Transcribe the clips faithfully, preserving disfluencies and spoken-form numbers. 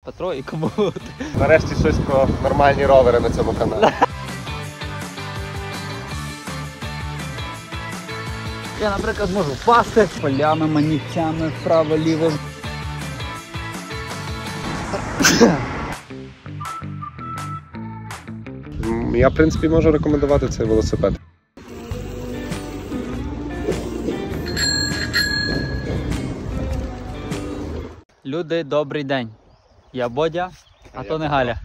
Петро і Комут. Нарешті щось про нормальні ровери на цьому каналі. Я, наприклад, можу впасти полями, манівцями, вправо-ліво. Я, в принципі, можу рекомендувати цей велосипед. Люди, добрий день. Я Бодя, а, а то не Галя.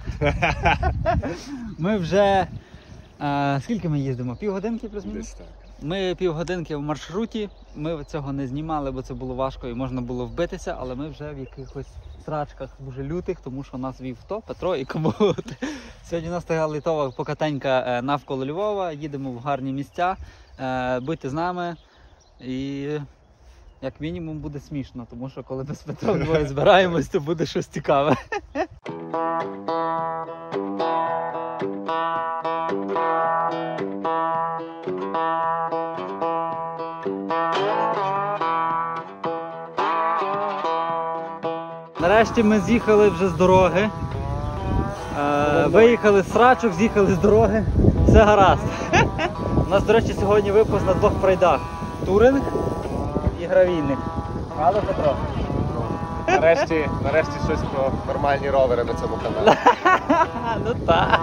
Ми вже... А, скільки ми їздимо? Півгодинки плюс-мінус? Ми півгодинки в маршруті. Ми цього не знімали, бо це було важко і можна було вбитися, але ми вже в якихось срачках дуже лютих, тому що нас вів хто? Петро і Комут. Сьогодні у нас така літова покатенька навколо Львова, їдемо в гарні місця. Будьте з нами і як мінімум буде смішно, тому що коли ми з Петром двоє збираємось, то буде щось цікаве. Нарешті ми з'їхали вже з дороги, е, виїхали з срачок, з'їхали з дороги, все гаразд. У нас, до речі, сьогодні випуск на двох прайдах – туринг і гравійник. Правда, Петро? Нарешті, нарешті щось про нормальні ровери на цьому каналі. Ну так.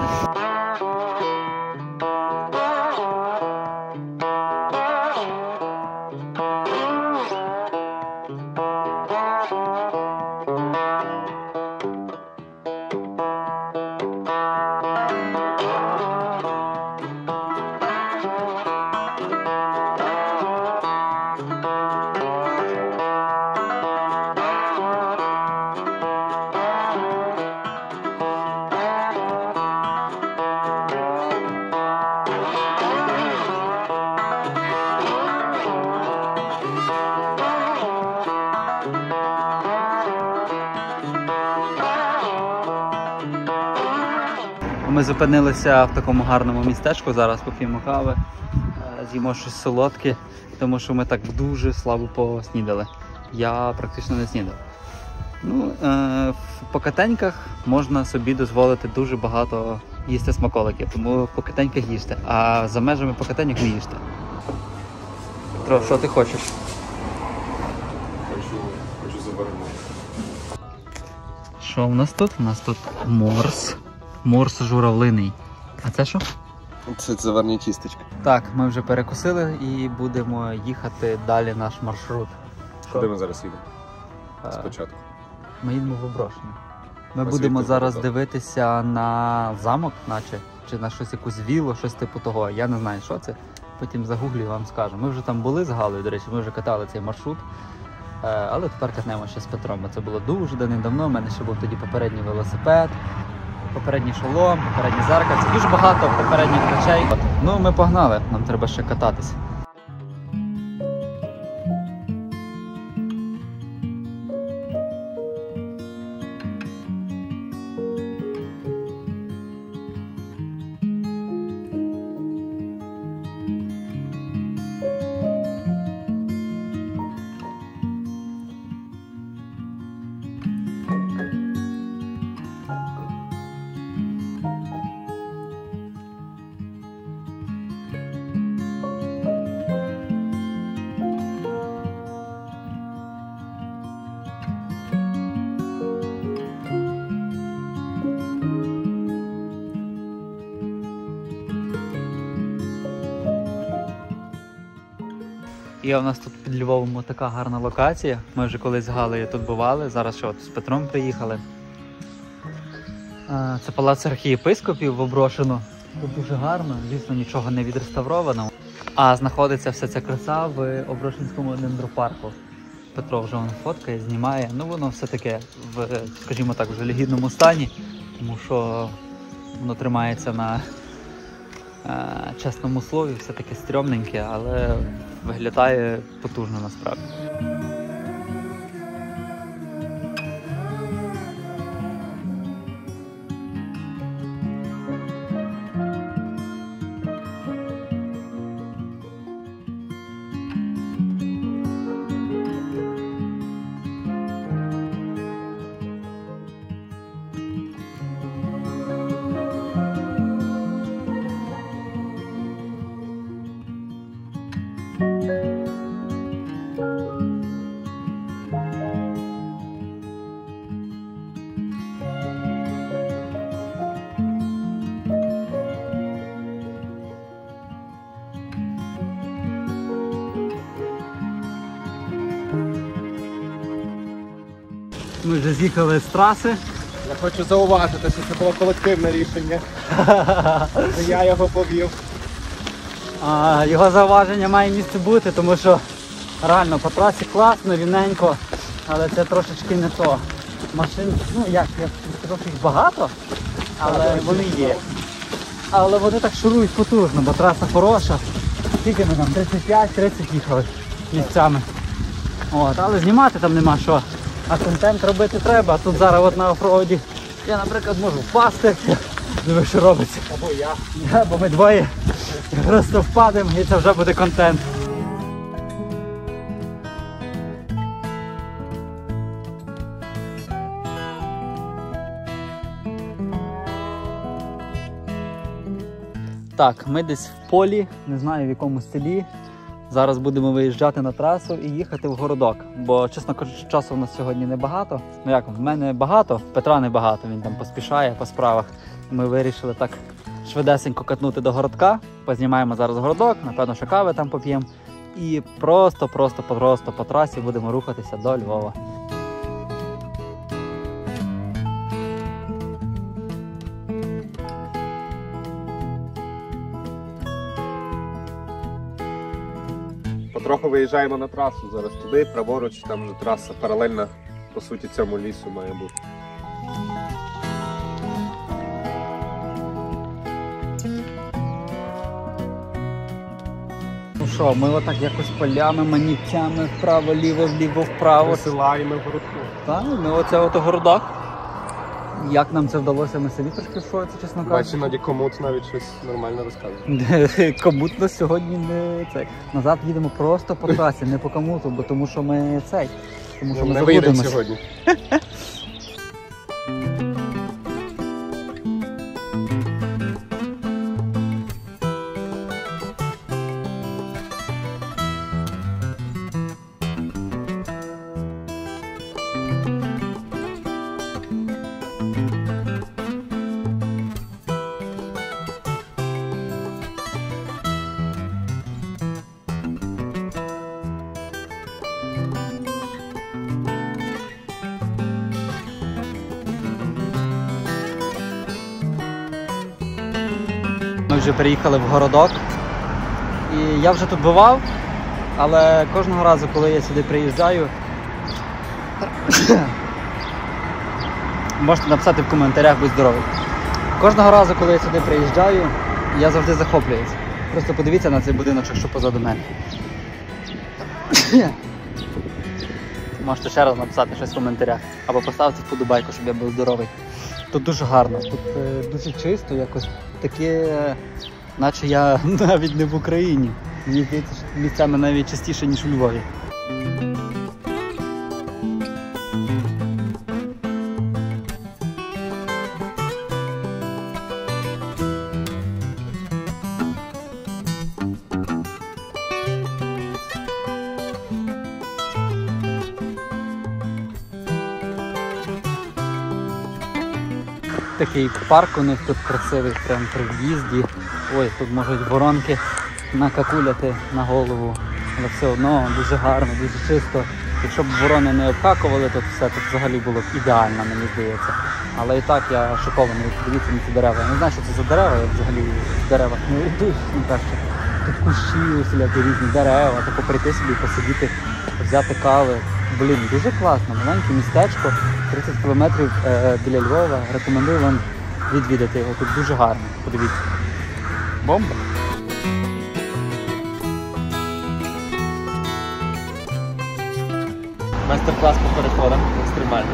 Ми зупинилися в такому гарному містечку, зараз поп'ємо кави, з'їмо щось солодке, тому що ми так дуже слабо поснідали. Я практично не снідав. Ну, е, в покатеньках можна собі дозволити дуже багато їсти смаколиків, тому в покатеньках їжте, а за межами покатеньок не їжте. Петро, що ти хочеш? Хочу, хочу завернути. Що у нас тут? У нас тут морс. Морс журавлиний. А це що? Це заварні тістечки. Так, ми вже перекусили і будемо їхати далі наш маршрут. Куди ми зараз їдемо? Спочатку. Ми їдемо в Оброшине. Ми А будемо звідти зараз виглядає? дивитися на замок, наче, чи на щось якусь віллу, щось типу того. Я не знаю, що це. Потім загуглю і вам скажу. Ми вже там були з Галею, до речі, ми вже катали цей маршрут. Але тепер катнемо ще з Петром, бо це було дуже давним-давно. У мене ще був тоді попередній велосипед, попередній шолом, попередній зеркало. Це дуже багато попередніх речей. Ну, ми погнали, нам треба ще кататись. І у нас тут під Львовом така гарна локація. Ми вже колись з Галею тут бували, зараз що, з Петром приїхали. Це палац архієпископів в Оброшину. Тут дуже гарно, звісно, нічого не відреставровано. А знаходиться вся ця краса в Оброшинському дендропарку. Петро вже воно фоткає, знімає. Ну воно все таке в, скажімо так, в жалюгідному стані, тому що воно тримається на е, чесному слові, все таке стрьомненьке, але виглядає потужно насправді. вже з'їхали з траси. Я хочу зауважити, що це було колективне рішення. Це я його повів. А, його зауваження має місце бути, тому що реально по трасі класно, рівненько, але це трошечки не то. Машин, ну як, я скажу, що їх багато, але вони є. Але вони так шурують потужно, бо траса хороша. Скільки ми там, тридцять п'ять тридцять їхали місцями. От, але знімати там нема що. А контент робити треба. А тут зараз от на офроді я, наприклад, можу впасти. Диви, що робиться. Або я. Я, бо ми двоє просто впадемо і це вже буде контент. Так, ми десь в полі, не знаю в якому селі. Зараз будемо виїжджати на трасу і їхати в городок. Бо, чесно кажучи, часу в нас сьогодні небагато. Ну як, в мене багато, Петра небагато, він там поспішає по справах. Ми вирішили так швидесенько катнути до городка. Познімаємо зараз городок, напевно, що кави там поп'ємо. І просто-просто-просто по трасі будемо рухатися до Львова. Потроху виїжджаємо на трасу, зараз туди, праворуч, там вже траса паралельна, по суті, цьому лісу має бути. Ну що, ми отак якось полями, манівцями, вправо-ліво, вліво-вправо. Присилаємо в городку. Так, ми оце от у городах. Як нам це вдалося, ми самі трошки в шоці, чесно Бачу, кажучи. Наді комут навіть щось нормально розказує. Комутно сьогодні не цей. Назад їдемо просто по трасі, не по комуту, бо тому що ми цей. Тому що ми Не виїдемо заблудимось. сьогодні. Ми вже переїхали в городок. І я вже тут бував, але кожного разу, коли я сюди приїжджаю, можете написати в коментарях, будь здоровий. Кожного разу, коли я сюди приїжджаю, я завжди захоплююсь. Просто подивіться на цей будиночок, що позаду мене. Можете ще раз написати щось в коментарях. Або поставте вподобайку, щоб я був здоровий. Тут дуже гарно, тут е, дуже чисто, якось таке, е, наче я навіть не в Україні. Мені здається, що місцями навіть частіше, ніж у Львові. Такий парк у них тут красивий, прямо при в'їзді. Ой, тут можуть воронки накакуляти на голову. Але все одно дуже гарно, дуже чисто. Якщо б ворони не обкакували, то все тут взагалі було б ідеально, мені здається. Але і так я шокований, дивіться на ці дерева. Я не знаю, що це за дерева, я взагалі в деревах не йду, не перше. Тут кущі, усілякі різні дерева, тако прийти собі, посидіти, взяти кави. Блін, дуже класно, маленьке містечко, тридцять кілометрів е, біля Львова. Рекомендую вам відвідати його, тут дуже гарно, подивіться. Бомба! Майстер-клас по переходам екстремальним.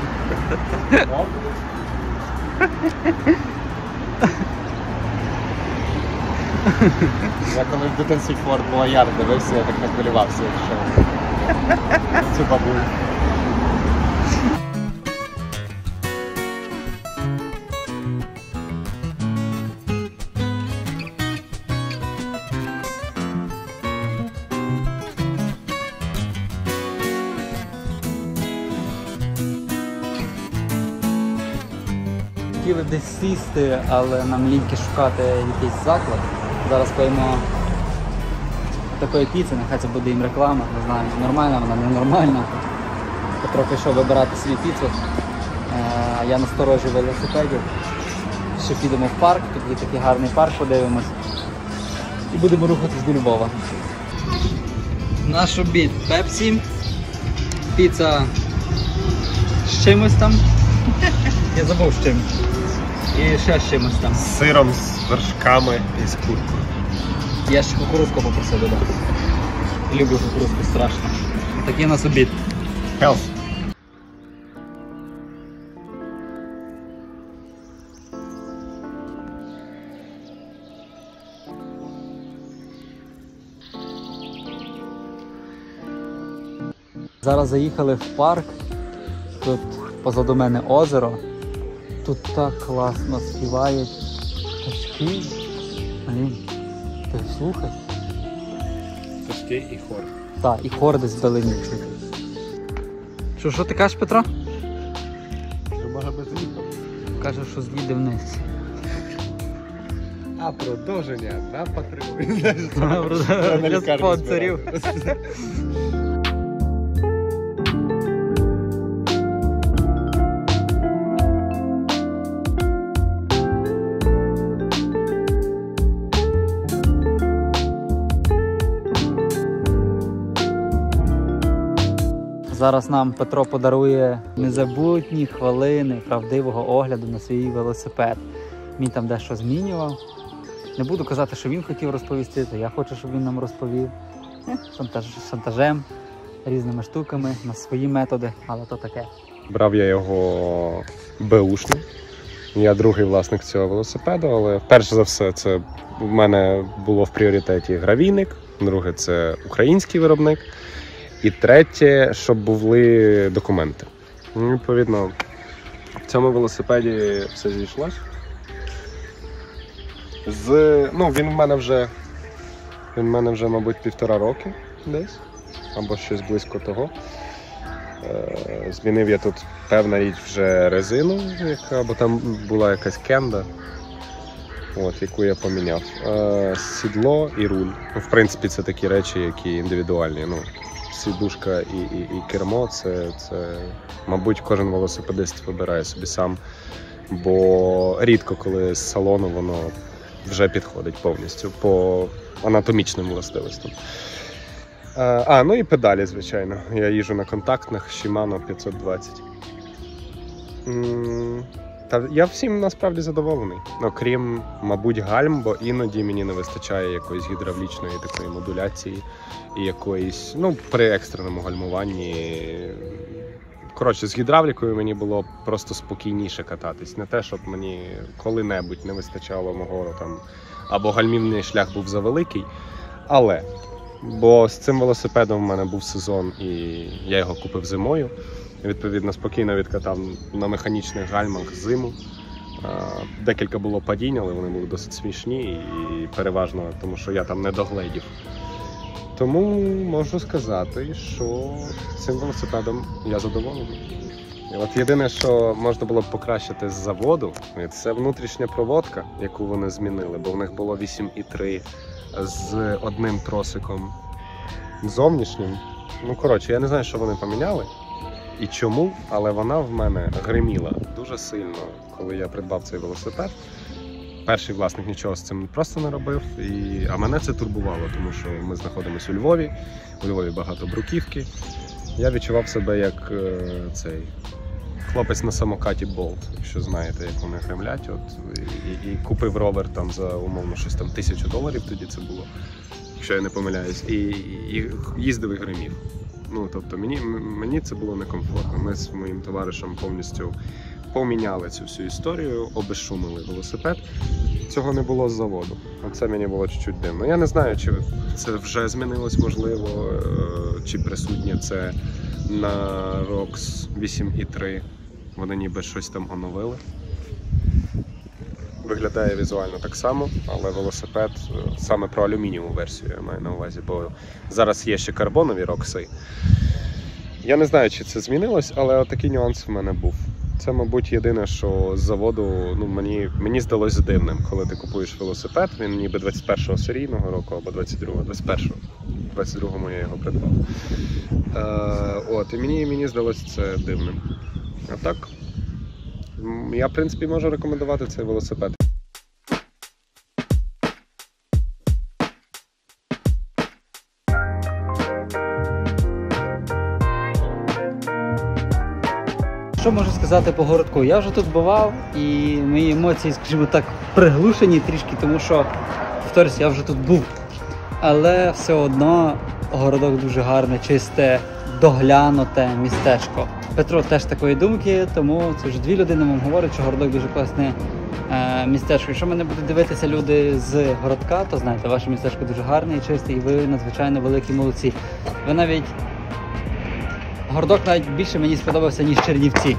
Я коли в дитинстві Форт Боярд дивився, я так не хвилювався, якщо цю бабулю. Хотіли десь сісти, але нам ліньки шукати якийсь заклад. Зараз поїмо такої піци, нехай це буде їм реклама, не знаю, нормальна вона, не нормальна. Петро пішов вибирати собі піцу. А я насторожі велосипедів. Ще підемо в парк, тут є такий гарний парк, подивимось. І будемо рухатись до Львова. Наш обід пепсі, піца з чимось там. Я забув з чим. І ще з чимось там. З сиром, з вершками і з куркою. Я ще кукурузку попросив додати. Люблю кукурузку страшно. Такий у нас обід. Health. Зараз заїхали в парк. Тут позаду мене озеро. Тут так класно співають пташки. Блін, ти слухай. Пташки і хор. Так, і хор десь вдалині чути. Що, що ти кажеш, Петро? Що може би заїхав? Каже, що з'їде вниз. А продовження на Патреоні. Для спонсорів. Зараз нам Петро подарує незабутні хвилини правдивого огляду на свій велосипед. Він там дещо змінював. Не буду казати, що він хотів розповісти, то я хочу, щоб він нам розповів. Шантаж, шантажем, різними штуками, на свої методи, але то таке. Брав я його беушний. Я другий власник цього велосипеду, але перш за все це в мене було в пріоритеті гравійник, друге це український виробник. І третє, щоб були документи. Відповідно, в цьому велосипеді все зійшлось. З, ну, він в мене вже, він в мене вже, мабуть, півтора роки десь, або щось близько того. Е, змінив я тут, певна річ, вже резину, яка, бо там була якась кенда, от, яку я поміняв. Е, сідло і руль. Ну, в принципі, це такі речі, які індивідуальні. Ну, сідушка і, і, і кермо, це, це, мабуть, кожен велосипедист вибирає собі сам, бо рідко, коли з салону воно вже підходить повністю по анатомічним властивостям. А, а, ну і педалі, звичайно. Я їжджу на контактних Shimano п'ятсот двадцять. М, Та я всім насправді задоволений. Окрім, мабуть, гальм, бо іноді мені не вистачає якоїсь гідравлічної такої модуляції і якоїсь, ну, при екстреному гальмуванні. Коротше, з гідравлікою мені було просто спокійніше кататись. Не те, щоб мені коли-небудь не вистачало мого там, або гальмівний шлях був завеликий, але, бо з цим велосипедом в мене був сезон і я його купив зимою. Відповідно, спокійно відкатав на механічних гальмах зиму. Декілька було падінь, але вони були досить смішні і переважно, тому що я там не догледів. Тому можу сказати, що цим велосипедом я задоволений. І от єдине, що можна було б покращити з заводу, це внутрішня проводка, яку вони змінили, бо в них було вісім і три з одним тросиком зовнішнім. Ну, коротше, я не знаю, що вони поміняли і чому, але вона в мене гриміла дуже сильно, коли я придбав цей велосипед. Перший власник нічого з цим просто не робив, і... а мене це турбувало, тому що ми знаходимося у Львові, у Львові багато бруківки. Я відчував себе як е, цей хлопець на самокаті Болт, якщо знаєте, як вони гремлять. От, і, і купив ровер там за умовно щось там тисячу доларів, тоді це було, якщо я не помиляюсь, і, і їздив і гримів. Ну, тобто мені, мені це було некомфортно. Ми з моїм товаришем повністю поміняли цю всю історію, обезшумили велосипед. Цього не було з заводу. Оце мені було чуть-чуть дивно. Я не знаю, чи це вже змінилось, можливо, чи присутнє це на Rox вісім і три. Вони ніби щось там оновили. Виглядає візуально так само, але велосипед саме про алюмінієву версію я маю на увазі, бо зараз є ще карбонові Roxи. Я не знаю, чи це змінилось, але такий нюанс в мене був. Це, мабуть, єдине, що з заводу, ну, мені, мені здалося дивним, коли ти купуєш велосипед, він ніби двадцять першого серійного року, або двадцять другого, двадцять першого, двадцять другому я його придбав. Е, от, і мені, мені здалося це дивним. А так, М, Я, в принципі, можу рекомендувати цей велосипед. Що можу сказати по городку? Я вже тут бував, і мої емоції, скажімо так, приглушені трішки, тому що, повторюсь, я вже тут був. Але все одно городок дуже гарне, чисте, доглянуте містечко. Петро теж такої думки, тому це вже дві людини вам говорять, що городок дуже класне е, містечко. Якщо мене будуть дивитися люди з городка, то знаєте, ваше містечко дуже гарне і чисте, і ви надзвичайно великі молодці. Ви навіть... Городок навіть більше мені сподобався, ніж Чернівці.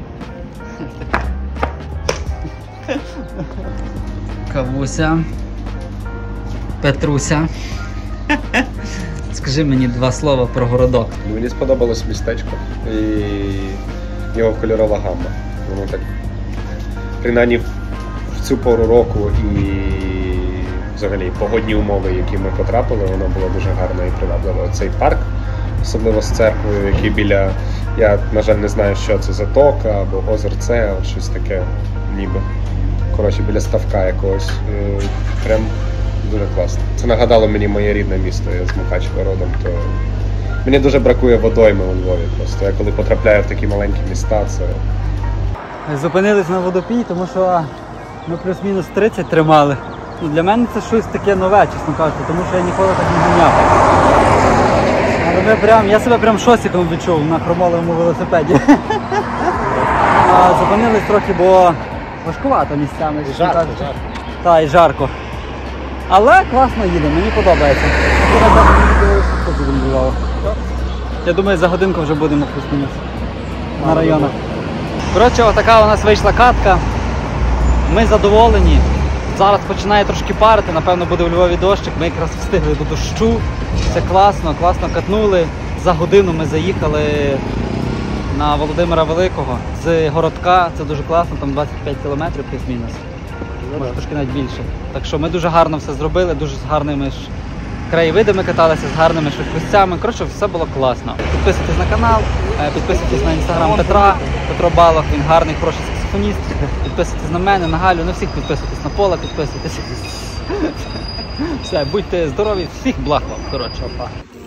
Кавуся. Петруся. Скажи мені два слова про городок. Мені сподобалось містечко і його кольорова гамма. Воно так, принаймні в цю пору року і взагалі погодні умови, які ми потрапили, воно було дуже гарно і привабливо. Цей парк, особливо з церквою, який біля, я, на жаль, не знаю, що це, затока або озерце, от щось таке ніби. Коротше, біля ставка якогось. Е, Прям дуже класно. Це нагадало мені моє рідне місто, я з Мукачева родом, то мені дуже бракує водойми у Львові просто. Я коли потрапляю в такі маленькі міста, це... Зупинились на водопій, тому що ми плюс-мінус тридцять тримали. Ну, для мене це щось таке нове, чесно кажучи, тому що я ніколи так не ганяв. Але ми прям, я себе прям шосиком відчув на хромоловому велосипеді. А, зупинились трохи, бо важкувато місцями. Жарко, жарко. Так, і жарко. Але класно їде, мені подобається. Я думаю, за годинку вже будемо плюс-мінус на районах. Коротше, отака у нас вийшла катка. Ми задоволені. Зараз починає трошки парити, напевно буде у Львові дощик. Ми якраз встигли до дощу. Все класно, класно катнули. За годину ми заїхали на Володимира Великого з городка. Це дуже класно, там двадцять п'ять кілометрів плюс-мінус. Може трошки навіть більше. Так що ми дуже гарно все зробили, дуже з гарними ж краєвидами каталися, з гарними швидкостями. Коротше, все було класно. Підписуйтесь на канал, підписуйтесь на інстаграм Петра, Петро Балох, він гарний, хороший саксофоніст. Підписуйтесь на мене, на Галю, на всіх підписуйтесь, на Пола підписуйтесь. Все, будьте здорові, всіх благ вам, коротше.